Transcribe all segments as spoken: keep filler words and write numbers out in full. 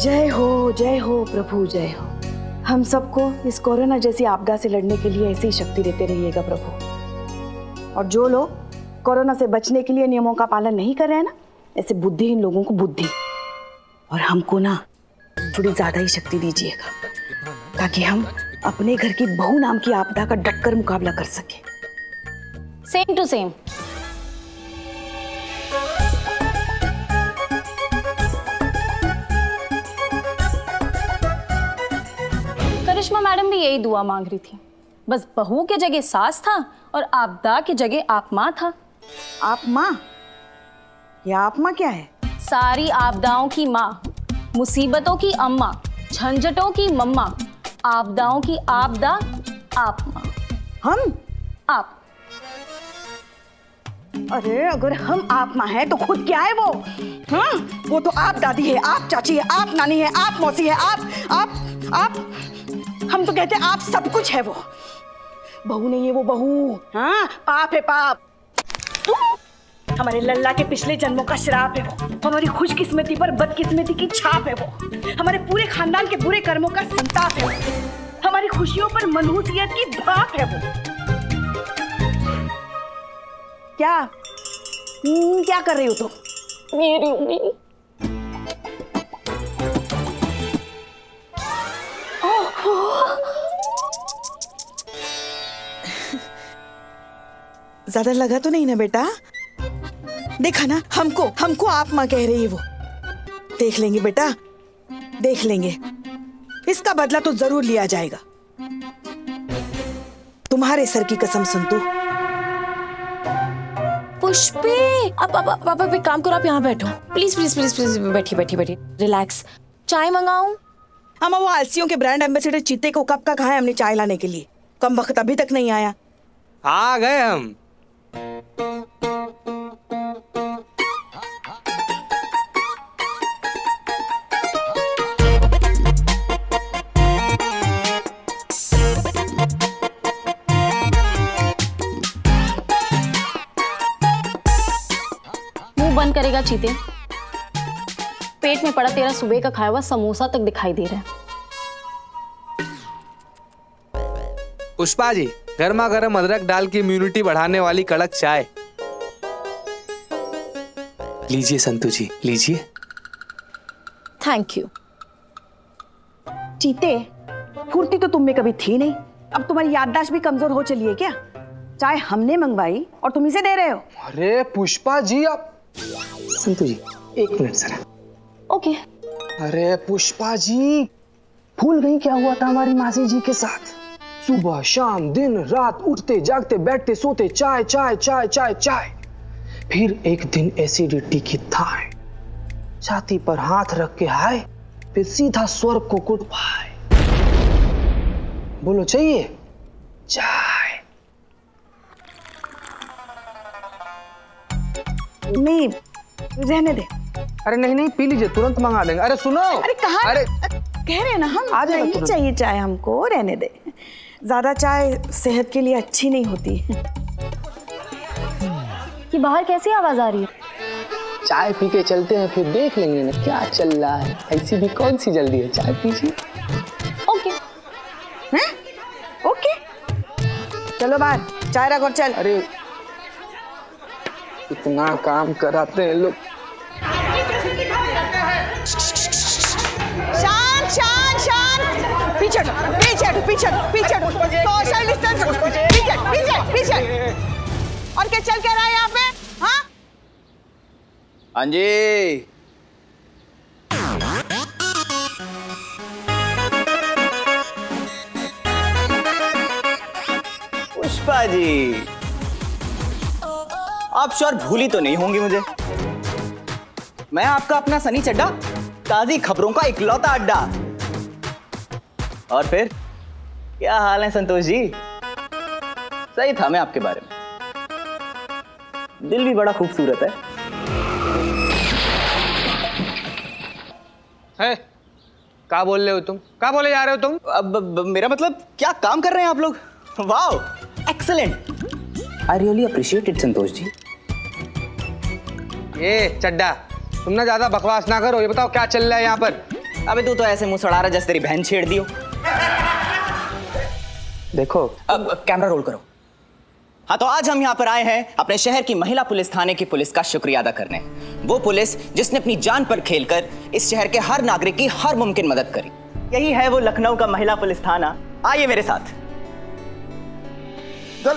जय हो जय हो प्रभु, जय हो। हम सबको इस कोरोना जैसी आपदा से लड़ने के लिए ऐसी शक्ति देते रहिएगा प्रभु। और जो लोग कोरोना से बचने के लिए नियमों का पालन नहीं कर रहे हैं ना, ऐसे बुद्धिहीन लोगों को बुद्धि और हमको ना थोड़ी ज्यादा ही शक्ति दीजिएगा, ताकि हम अपने घर की बहू नाम की आपदा का डटकर मुकाबला कर सके। Same to same. Karishma madam भी यही दुआ मांग रही थी, बस बहू के जगह सास था और आपदा की जगह आप माँ था। आप माँ? या आप माँ क्या है? सारी आपदाओं की माँ, मुसीबतों की अम्मा, झंझटों की मम्मा, आपदाओं की आपदा आप माँ। हम? आप। अरे अगर हम आप माँ है तो खुद क्या है वो? हाँ, वो तो आप दादी है, आप चाची है, आप नानी है, आप मौसी है, आप आप आप हम तो कहते हैं आप सब कुछ है। वो बहू नहीं है, वो बहू हाँ पाप है, पाप। हमारे लल्ला के पिछले जन्मों का श्राप है वो, हमारी खुशकिस्मती पर बदकिस्मती की छाप है वो, हमारे पूरे खानदान के बुरे कर्मों का संताप है वो, हमारी खुशियों पर मनहूसियत की भाप है वो। क्या हम्म, क्या कर रही हो तुम? मेरी उम्मीद। ज्यादा लगा तो नहीं ना बेटा? देखा ना, हमको हमको आप माँ कह रही है वो। देख लेंगे बेटा, देख लेंगे, इसका बदला तो जरूर लिया जाएगा। तुम्हारे सर की कसम संतू। पुष्पे, अब अब अब अब एक काम करो, आप यहाँ बैठो प्लीज प्लीज प्लीज प्लीज बैठिए बैठिए बैठिए, रिलैक्स। चाय मंगाऊं? हम वो आलसियों के ब्रांड एम्बेसडर चीते को कब का कहा है हमने चाय लाने के लिए, कम वक्त अभी तक नहीं आया। आ गए हम। मुंह बंद करेगा चीते, पेट में पड़ा तेरा सुबह का खाया हुआ समोसा तक दिखाई दे रहा है। पुष्पा जी, गर्मा गर्म अदरक डाल के इम्यूनिटी बढ़ाने वाली कड़क चाय लीजिए संतू जी, लीजिए। Thank you. चीते, फुर्ती तो तुम में कभी थी नहीं, अब तुम्हारी याददाश्त भी कमजोर हो चली है क्या? चाय हमने मंगवाई और तुम इसे दे रहे हो? अरे पुष्पा जी, आप संतू जी एक मिनट सर। ओके। अरे पुष्पा जी, भूल गई क्या हुआ था हमारी मासी जी के साथ? सुबह शाम दिन रात उठते जागते बैठते सोते चाय चाय चाय चाय चाय। फिर एक दिन एसिडिटी की थाह, छाती पर हाथ रख के हाय, फिर सीधा स्वर्ग को कुट पाए। बोलो चाहिए चाय? नहीं, रहने दे। अरे नहीं नहीं, पी लीजिए, तुरंत मंगा देंगे। अरे सुनो, अरे कहाँ? अरे कह रहे हैं ना हम, आ जाएगा नहीं तुरंत। चाहिए चाय हमको, रहने दे। ज्यादा चाय सेहत के लिए अच्छी नहीं होती। कि बाहर कैसी आवाज आ रही है? चाय पी के चलते हैं, फिर देख लेंगे ना क्या चल रहा है। ऐसी भी कौन सी जल्दी है, चाय पीजिए। ओके। हैं? ओके, चलो बाहर, चाय रख और चल। अरे इतना काम कराते हैं लोग। शांत शांत शांत, पीछे हटो, पीछे हटो, पीछे हटो, पीछे हटो, सोशल डिस्टेंस, पीछे पीछे पीछे। और क्या चल क्या रहा है यहाँ पे? हाँ हाँ जी। पुष्पा जी, आप श्योर भूली तो नहीं होंगी मुझे? मैं आपका अपना सनी चड्डा, ताजी खबरों का इकलौता अड्डा। और फिर क्या हाल है संतोष जी? सही था मैं आपके बारे में, दिल भी बड़ा खूबसूरत है। है क्या बोल रहे हो तुम? क्या बोले जा रहे हो तुम? अब, अब मेरा मतलब क्या काम कर रहे हैं आप लोग? Wow, excellent, I really appreciate it Santosh ji. ये चड्डा, तुम ना ज्यादा बकवास ना करो, ये बताओ क्या चल रहा है यहाँ पर? अबे तू तो ऐसे मुंह सड़ा रहा जैसे तेरी बहन छेड़ दियो। देखो अब अब कैमरा रोल करो। हाँ, तो आज हम यहाँ पर आए हैं अपने शहर की महिला पुलिस थाने की पुलिस का शुक्रिया अदा करने। वो पुलिस जिसने अपनी जान पर खेलकर इस शहर के हर नागरिक की हर मुमकिन मदद करी। यही है वो लखनऊ का महिला पुलिस थाना। आइए मेरे साथ। चल।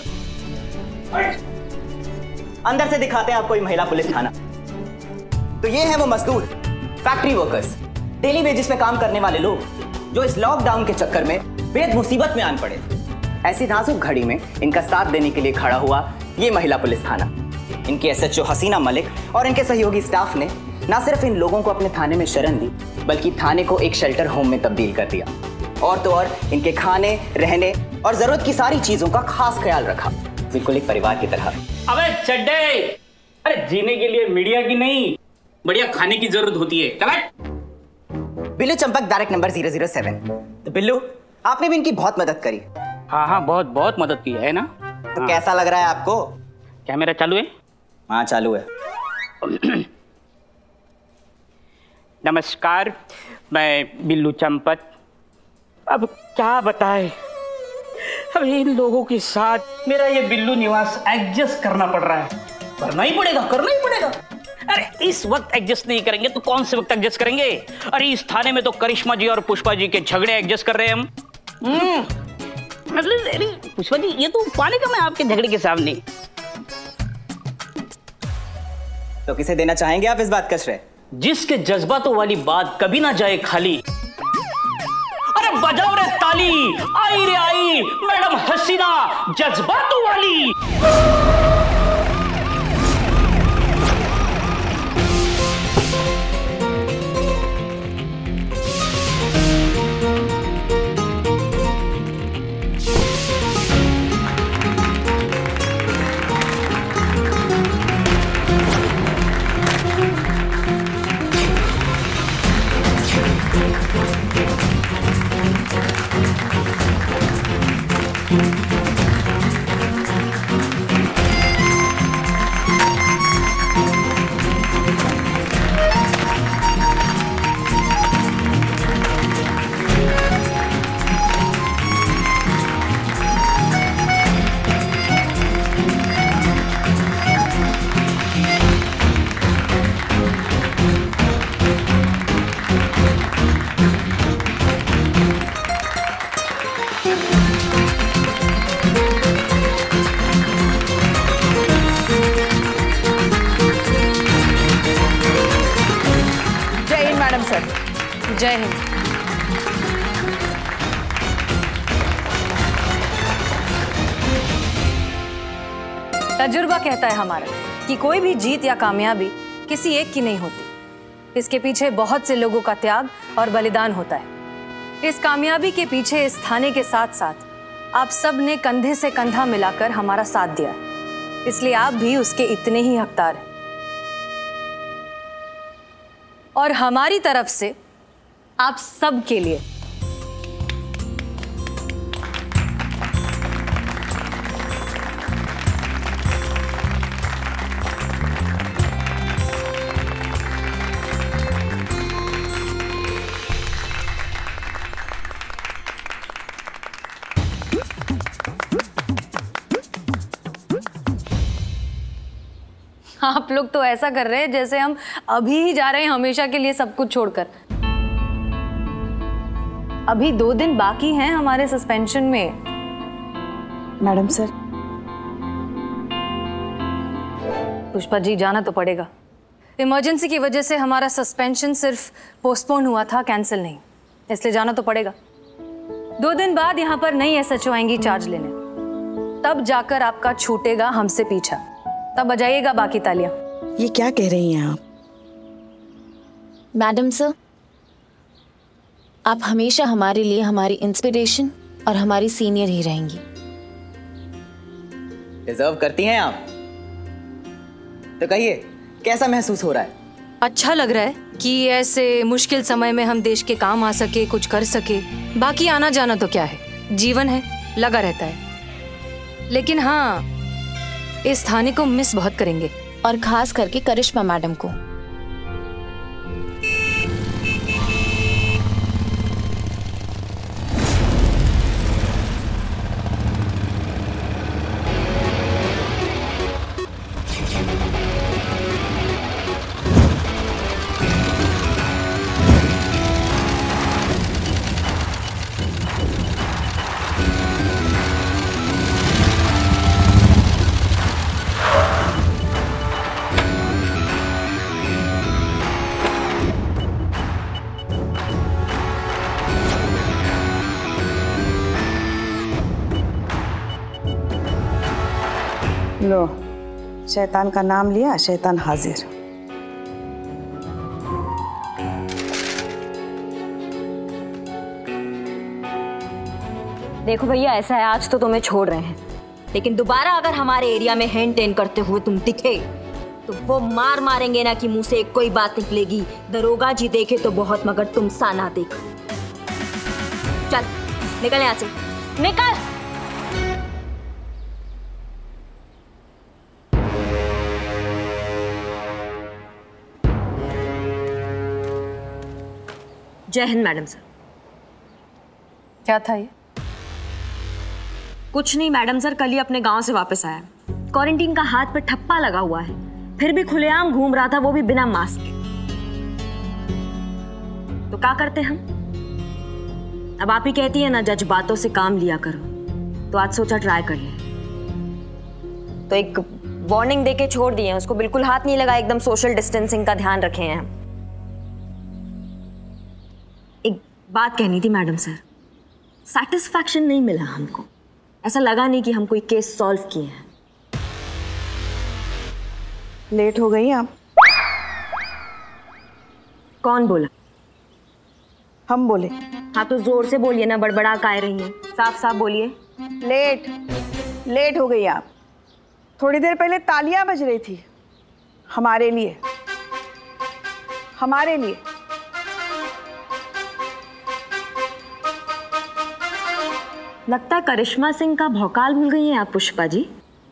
अंदर से दिखाते हैं आपको ये महिला पुलिस थाना। तो ये है वो मजदूर, फैक्ट्री वर्कर्स, डेली वेजेस पे काम करने वाले लोग जो इस लॉकडाउन के चक्कर में बेहद मुसीबत में आन पड़े थे। ऐसी नाजुक घड़ी में इनका साथ देने के लिए खड़ा हुआ ये महिला पुलिस थाना। इनकी एसएचओ हसीना मलिक और इनके सहयोगी स्टाफ ने न सिर्फ इन लोगों को अपने थाने में शरण दी, बल्कि थाने को एक शेल्टर होम में तब्दील कर दिया। और तो और इनके खाने, रहने और जरूरत की सारी चीजों का खास ख्याल रखा, बिल्कुल एक परिवार की तरह। अबे चड्डे, अरे जीने के लिए मीडिया की नहीं, बढ़िया खाने की जरूरत होती है। चल। Billu Champak, direct number zero zero seven. तो बिल्लू, आपने भी इनकी बहुत मदद करी। हाँ हाँ, बहुत बहुत मदद की है ना। तो हाँ। कैसा लग रहा है आपको? कैमरा चालू है? हाँ चालू है। नमस्कार, मैं बिल्लू चंपक। अब क्या बताए, अब इन लोगों के साथ मेरा ये बिल्लू निवास एडजस्ट करना पड़ रहा है। करना ही पड़ेगा, करना ही पड़ेगा। अरे इस वक्त एडजस्ट नहीं करेंगे तो कौन से वक्त एडजस्ट करेंगे? अरे इस थाने में तो करिश्मा जी और पुष्पा जी के झगड़े एडजस्ट कर रहे हैं हम। हम्म, मतलब अरे पुष्पा जी, ये तो पाने का मैं आपके झगड़े के सामने। तो किसे देना चाहेंगे आप इस बात का श्रेय? जिसके जज्बातों वाली बात कभी ना जाए खाली। अरे बजाओ रे ताली, आई रे आई मैडम हसीना जज्बातों वाली। जय हिंद। तजुर्बा कहता है हमारा कि कोई भी जीत या कामयाबी किसी एक की नहीं होती। इसके पीछे बहुत से लोगों का त्याग और बलिदान होता है। इस कामयाबी के पीछे इस थाने के साथ साथ आप सब ने कंधे से कंधा मिलाकर हमारा साथ दिया है, इसलिए आप भी उसके इतने ही हकदार हैं। और हमारी तरफ से आप सब के लिए आप लोग तो ऐसा कर रहे हैं जैसे हम अभी ही जा रहे हैं हमेशा के लिए सब कुछ छोड़कर। अभी दो दिन बाकी हैं हमारे सस्पेंशन में। मैडम सर, पुष्पा जी जाना तो पड़ेगा। इमरजेंसी की वजह से हमारा सस्पेंशन सिर्फ पोस्टपोन हुआ था, कैंसिल नहीं, इसलिए जाना तो पड़ेगा। दो दिन बाद यहाँ पर नई एसएचओ आएंगी चार्ज लेने, तब जाकर आपका छूटेगा हमसे पीछा, तब बजाइएगा बाकी तालियां। ये क्या कह रही हैं आप? मैडम सर, आप हमेशा हमारे लिए हमारी इंस्पिरेशन और हमारी सीनियर ही रहेंगी। डिजर्व करती हैं आप। तो कहिए, कैसा महसूस हो रहा है? अच्छा लग रहा है कि ऐसे मुश्किल समय में हम देश के काम आ सके, कुछ कर सके। बाकी आना जाना तो क्या है, जीवन है, लगा रहता है। लेकिन हाँ, इस थाने को मिस बहुत करेंगे, और खास करके करिश्मा मैडम को। लो, शैतान का नाम लिया, शैतान हाजिर। देखो भैया, ऐसा है, आज तो तुम्हें छोड़ रहे हैं, लेकिन दोबारा अगर हमारे एरिया में हैंड टेन करते हुए तुम दिखे तो वो मार मारेंगे ना कि मुंह से कोई बात निकलेगी। दरोगा जी देखे तो बहुत, मगर तुम सा ना देखो। चल निकल यहाँ से, निकल। जय हिंद मैडम सर। क्या था ये? कुछ नहीं मैडम सर, कल ही अपने गांव से वापस आया। क्वारंटीन का हाथ पे ठप्पा लगा हुआ है, फिर भी खुलेआम घूम रहा था, वो भी बिना मास्क के। तो क्या करते हम? अब आप ही कहती है ना, जज बातों से काम लिया करो, तो आज सोचा ट्राई कर ले। तो एक वार्निंग देके छोड़ दिए, उसको बिल्कुल हाथ नहीं लगा, एकदम सोशल डिस्टेंसिंग का ध्यान रखे हैं। एक बात कहनी थी मैडम सर, सेटिस्फैक्शन नहीं मिला हमको, ऐसा लगा नहीं कि हम कोई केस सॉल्व किए हैं। लेट हो गई आप। कौन बोला? हम बोले। हाँ तो जोर से बोलिए ना, बड़बड़ा काहे रही हैं, साफ साफ बोलिए। लेट लेट हो गई आप। थोड़ी देर पहले तालियां बज रही थी हमारे लिए, हमारे लिए। लगता है करिश्मा सिंह का भौकाल भूल गई हैं आप पुष्पा जी।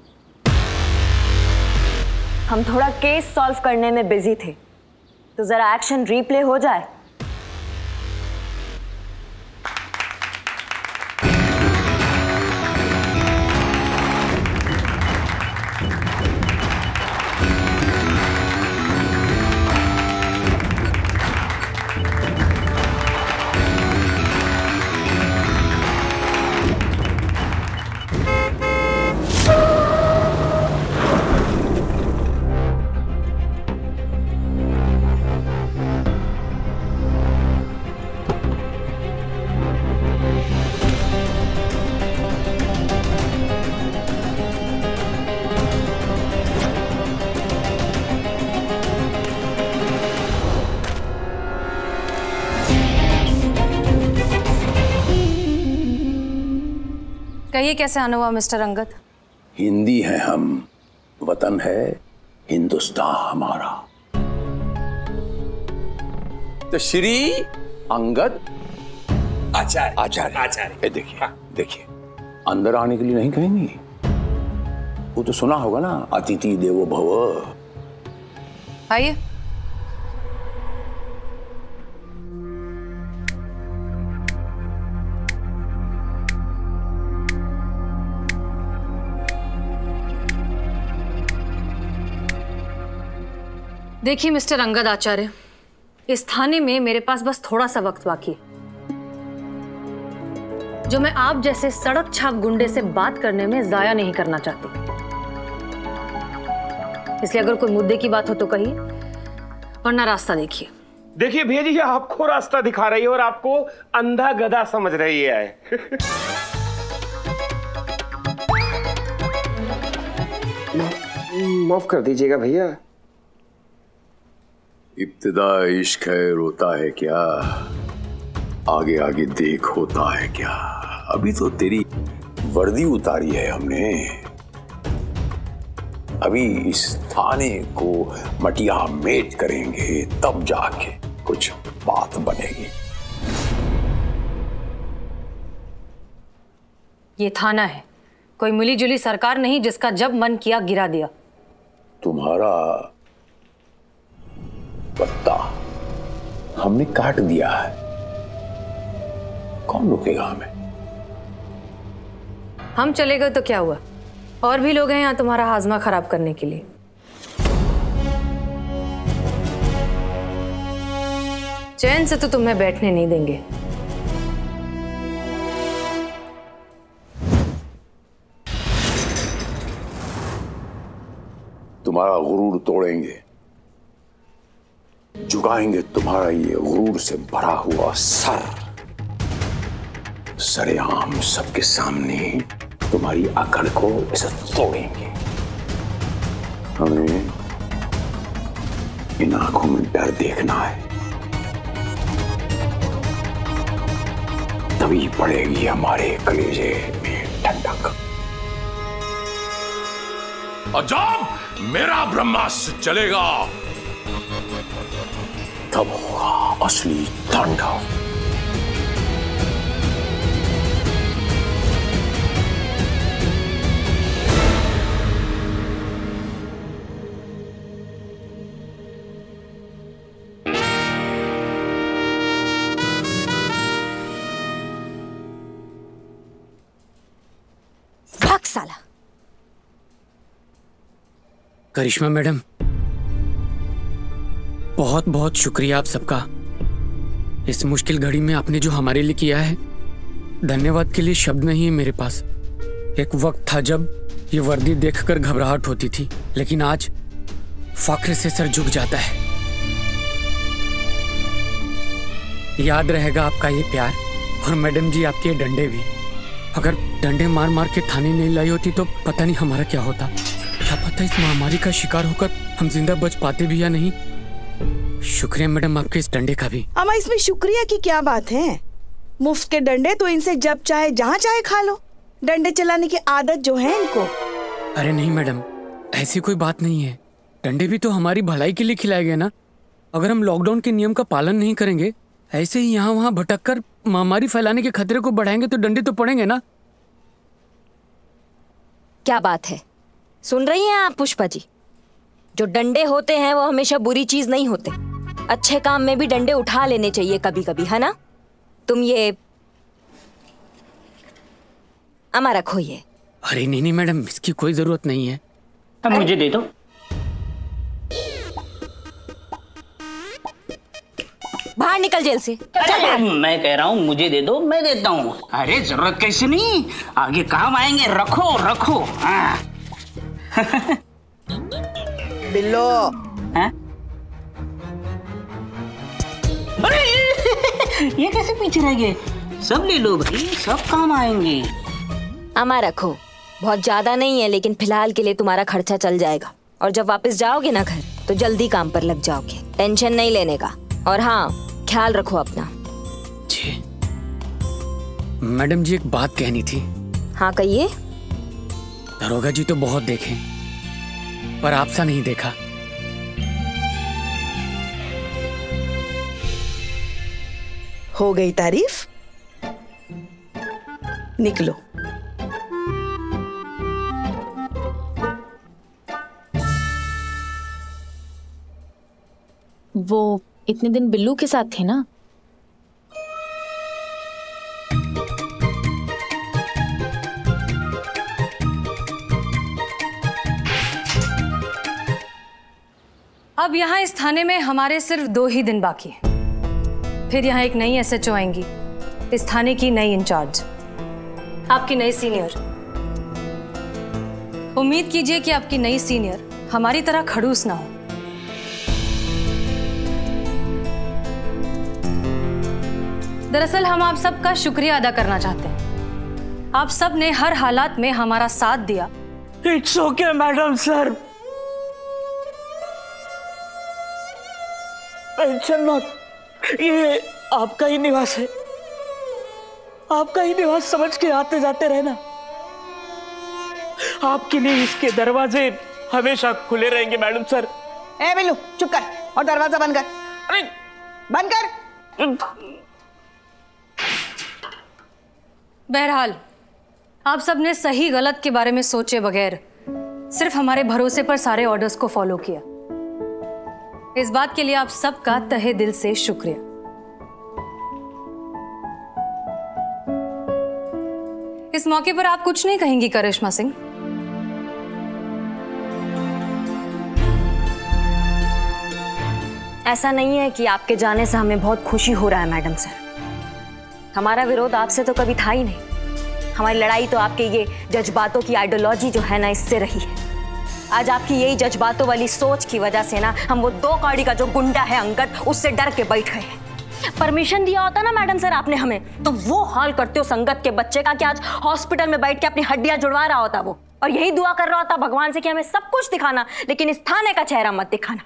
हम थोड़ा केस सॉल्व करने में बिजी थे, तो जरा एक्शन रिप्ले हो जाए। कहिए कैसे आना हुआ मिस्टर अंगद? हिंदी है हम, वतन है हिंदुस्तान हमारा। तो श्री अंगद आचार्य आचार्य आचार्य देखिए देखिए, अंदर आने के लिए नहीं कहेंगी। वो तो सुना होगा ना, अतिथि देवो भव। आइए। देखिए मिस्टर अंगद आचार्य, इस थाने में मेरे पास बस थोड़ा सा वक्त बाकी है, जो मैं आप जैसे सड़क छाप गुंडे से बात करने में जाया नहीं करना चाहती। इसलिए अगर कोई मुद्दे की बात हो तो कहिए, वरना रास्ता देखिए। देखिए भैया जी, आपको रास्ता दिखा रही है और आपको अंधा गधा समझ रही है। माफ कर दीजिएगा भैया। इब्तिदा इश्क है रोता है क्या, आगे आगे देख होता है क्या। अभी तो तेरी वर्दी उतारी है हमने, अभी इस थाने को मटिया मेट करेंगे, तब जाके कुछ बात बनेगी। ये थाना है, कोई मिली जुली सरकार नहीं जिसका जब मन किया गिरा दिया। तुम्हारा पत्ता हमने काट दिया है, कौन रुकेगा हमें? हम चले गए तो क्या हुआ, और भी लोग हैं यहाँ तुम्हारा हाजमा खराब करने के लिए। चैन से तो तुम्हें बैठने नहीं देंगे। तुम्हारा गुरूर तोड़ेंगे, झुकाएंगे तुम्हारा ये गुरूर से भरा हुआ सर, सरेआम सबके सामने तुम्हारी अकड़ को इसे तोड़ेंगे। हमें इन आंखों में डर देखना है, तभी पड़ेगी हमारे कलेजे में ठंडक। और जब मेरा ब्रह्मास्त्र चलेगा तब होगा असली तांडव। साला। करिश्मा मैडम, बहुत बहुत शुक्रिया आप सबका। इस मुश्किल घड़ी में आपने जो हमारे लिए किया है, धन्यवाद के लिए शब्द नहीं है मेरे पास। एक वक्त था जब ये वर्दी देखकर घबराहट होती थी, लेकिन आज फख्र से सर झुक जाता है। याद रहेगा आपका ये प्यार, और मैडम जी आपके ये डंडे भी। अगर डंडे मार मार के थाने नहीं लाई होती तो पता नहीं हमारा क्या होता। क्या पता इस महामारी का शिकार होकर हम जिंदा बच पाते भी या नहीं। शुक्रिया मैडम आपके इस डंडे का भी। अम्मा, इसमें शुक्रिया की क्या बात है? मुफ्त के डंडे तो इनसे जब चाहे जहाँ चाहे खा लो। डंडे चलाने की आदत जो है इनको। अरे नहीं मैडम, ऐसी कोई बात नहीं है। डंडे भी तो हमारी भलाई के लिए खिलाए गए ना। अगर हम लॉकडाउन के नियम का पालन नहीं करेंगे, ऐसे ही यहाँ वहाँ भटक कर महामारी फैलाने के खतरे को बढ़ाएंगे तो डंडे तो पड़ेंगे ना। क्या बात है, सुन रही हैं आप पुष्पा जी? जो डंडे होते हैं वो हमेशा बुरी चीज नहीं होते। अच्छे काम में भी डंडे उठा लेने चाहिए कभी कभी, है ना? तुम ये अमा रखो ये। अरे नहीं नहीं मैडम, इसकी कोई जरूरत नहीं है। अब मुझे दे दो। बाहर निकल जेल से। अरे मैं कह रहा हूँ मुझे दे दो, मैं देता हूँ। अरे जरूरत कैसे नहीं, आगे काम आएंगे। रखो रखो। हाँ। बिल्लो। हाँ? अरे ये कैसे पीछे रह गए? सब ले लो भाई, सब काम आएंगे। अमा रखो, बहुत ज्यादा नहीं है, लेकिन फिलहाल के लिए तुम्हारा खर्चा चल जाएगा। और जब वापस जाओगे ना घर तो जल्दी काम पर लग जाओगे। टेंशन नहीं लेने का। और हाँ, ख्याल रखो अपना। जी मैडम जी, एक बात कहनी थी। हाँ कहिए। दरोगा जी तो बहुत देखे, पर आपसा नहीं देखा। हो गई तारीफ? निकलो। वो इतने दिन बिल्लू के साथ थे ना? अब यहाँ इस थाने में हमारे सिर्फ दो ही दिन बाकी हैं। फिर यहाँ एक नई एसएचओ आएंगी, इस थाने की नई इंचार्ज, आपकी नई सीनियर। उम्मीद कीजिए कि आपकी नई सीनियर हमारी तरह खड़ूस ना हो। दरअसल हम आप सबका शुक्रिया अदा करना चाहते हैं। आप सब ने हर हालात में हमारा साथ दिया। It's okay madam sir, tension मत, ये आपका ही निवास है। आपका ही निवास समझ के आते जाते रहना। आपके लिए इसके दरवाजे हमेशा खुले रहेंगे मैडम सर। ए बिल्लू, चुप कर और दरवाजा बंद कर। अरे बंद कर। बहरहाल आप सब ने सही गलत के बारे में सोचे बगैर सिर्फ हमारे भरोसे पर सारे ऑर्डर्स को फॉलो किया। इस बात के लिए आप सबका तहे दिल से शुक्रिया। इस मौके पर आप कुछ नहीं कहेंगी करिश्मा सिंह? ऐसा नहीं है कि आपके जाने से हमें बहुत खुशी हो रहा है मैडम सर। हमारा विरोध आपसे तो कभी था ही नहीं। हमारी लड़ाई तो आपके ये जज्बातों की आइडियोलॉजी जो है ना, इससे रही है। आज आपकी यही जज्बातों वाली सोच की वजह से ना हम वो दो कौड़ी का जो गुंडा है अंगद, उससे डर के बैठ गए हैं। परमिशन दिया होता ना मैडम सर आपने हमें, तो वो हाल करते हो संगत के बच्चे का कि आज हॉस्पिटल में बैठ के अपनी हड्डियां जुड़वा रहा होता वो। और यही दुआ कर रहा था भगवान से कि हमें सब कुछ दिखाना, लेकिन इस थाने का चेहरा मत दिखाना।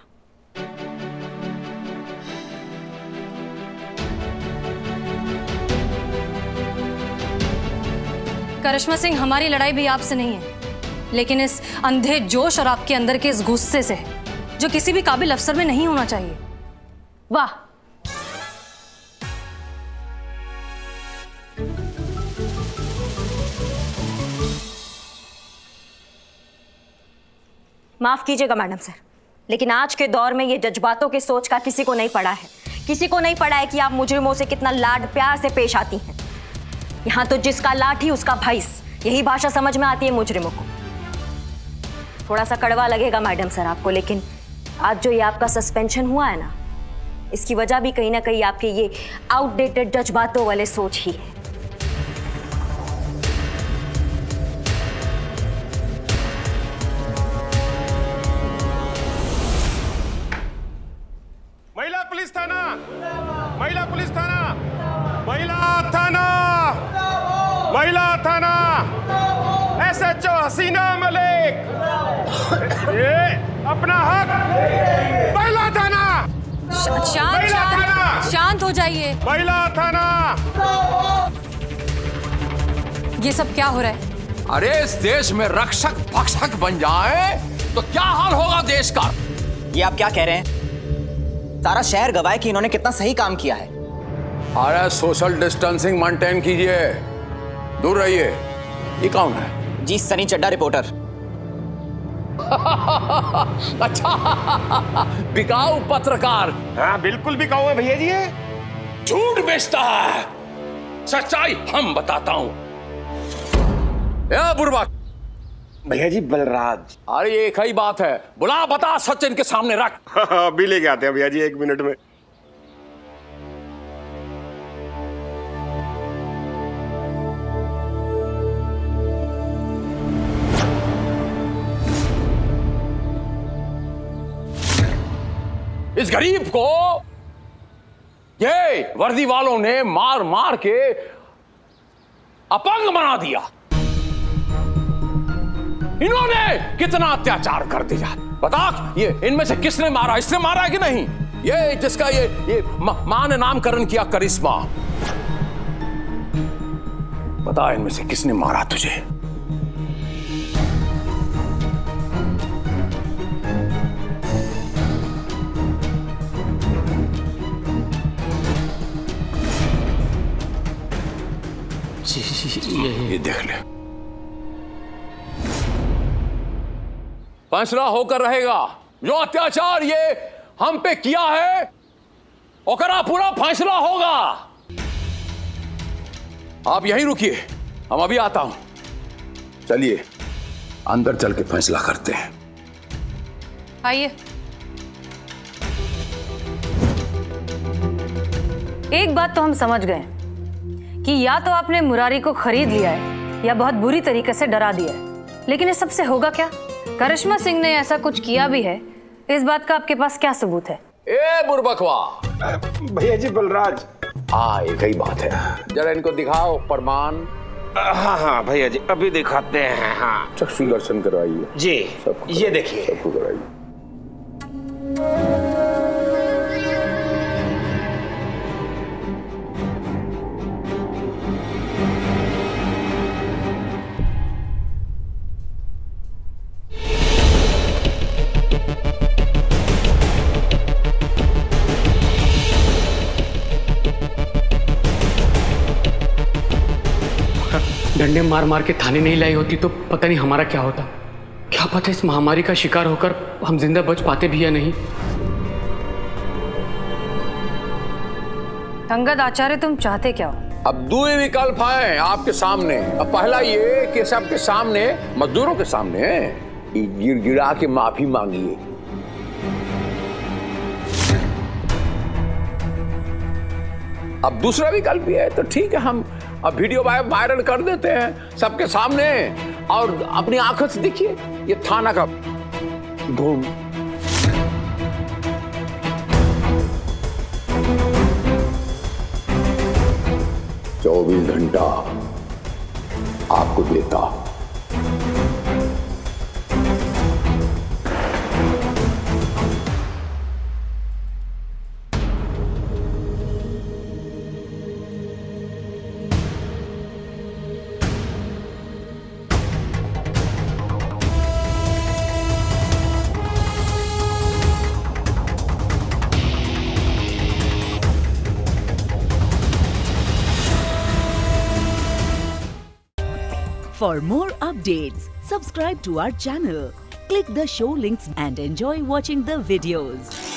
करिश्मा सिंह, हमारी लड़ाई भी आपसे नहीं है, लेकिन इस अंधे जोश और आपके अंदर के इस गुस्से से है, जो किसी भी काबिल अफसर में नहीं होना चाहिए। वाह, माफ कीजिएगा मैडम सर, लेकिन आज के दौर में ये जज्बातों की सोच का किसी को नहीं पड़ा है। किसी को नहीं पड़ा है कि आप मुजरिमों से कितना लाड प्यार से पेश आती हैं। यहाँ तो जिसका लाठी उसका भैंस, यही भाषा समझ में आती है मुजरिमों को। थोड़ा सा कड़वा लगेगा मैडम सर आपको, लेकिन आज जो ये आपका सस्पेंशन हुआ है ना, इसकी वजह भी कहीं ना कहीं आपके ये आउटडेटेड जज्बातों वाले सोच ही है। महिला पुलिस थाना, महिला पुलिस थाना, महिला थाना, महिला थाना, S H O Hasina Malik, ये अपना हक। महिला थाना, शांत शांत शांत हो जाइए। महिला थाना। ये सब क्या हो रहा है? अरे इस देश में रक्षक भक्षक बन जाए तो क्या हाल होगा देश का। ये आप क्या कह रहे हैं? सारा शहर गवाह कि इन्होंने कितना सही काम किया है। अरे सोशल डिस्टेंसिंग मेंटेन कीजिए, दूर रहिए। ये कौन है? जी सनी चड्डा रिपोर्टर। अच्छा, बिकाऊ पत्रकार। हाँ बिल्कुल बिकाऊ है भैया जी। ये झूठ बेचता है, सच्चाई हम बताता हूं। बुरबा भैया जी बलराज। अरे एक ही बात है, बुला बता सच इनके सामने रख। अभी लेके आते हैं भैया जी, एक मिनट में। इस गरीब को ये वर्दी वालों ने मार मार के अपंग बना दिया। इन्होंने कितना अत्याचार कर दिया। बता, ये इनमें से किसने मारा? इसने मारा है कि नहीं? ये जिसका ये ये मां ने नामकरण किया करिश्मा, बता इनमें से किसने मारा तुझे? ये देख ले, फैसला होकर रहेगा। जो अत्याचार ये हम पे किया है ओकरा पूरा फैसला होगा। आप यहीं रुकिए, हम अभी आता हूं। चलिए अंदर चल के फैसला करते हैं। आइए। एक बात तो हम समझ गए कि या तो आपने मुरारी को खरीद लिया है या बहुत बुरी तरीके से डरा दिया है, लेकिन इस सबसे होगा क्या? करिश्मा सिंह ने ऐसा कुछ किया भी है, इस बात का आपके पास क्या सबूत है? ए बुरबकवा। भैया जी बलराज। हाँ एक ही बात है, जरा इनको दिखाओ प्रमाण। हाँ हाँ भैया जी अभी दिखाते हैं। हाँ चक्षु दर्शन करवाइए जी, ये देखिए। सबको कराइए। डंडे मार मार के थाने नहीं लाई होती तो पता नहीं हमारा क्या होता। क्या पता इस महामारी का शिकार होकर हम जिंदा बच पाते भी या नहीं। अंगद आचार्य, तुम चाहते क्या हो? अब दो विकल्प हैं आपके सामने। अब पहला ये कि सबके सामने, मजदूरों के सामने गिड़गिड़ा के माफी मांगिए। अब दूसरा विकल्प ये है तो ठीक है, हम अब वीडियो वायरल कर देते हैं सबके सामने और अपनी आंखों से देखिए ये थाना का धूम। चौबीस घंटा आपको देता। For more updates, subscribe to our channel, click the show links and enjoy watching the videos.